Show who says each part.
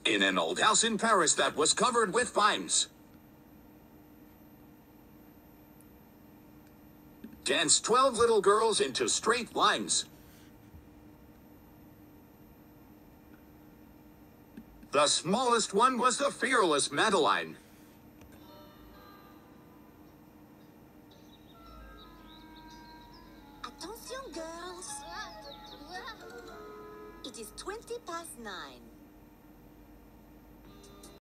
Speaker 1: In an old house in Paris that was covered with vines. Dance 12 little girls into straight lines. The smallest one was the fearless Madeline.
Speaker 2: Attention, girls. It is 9:20.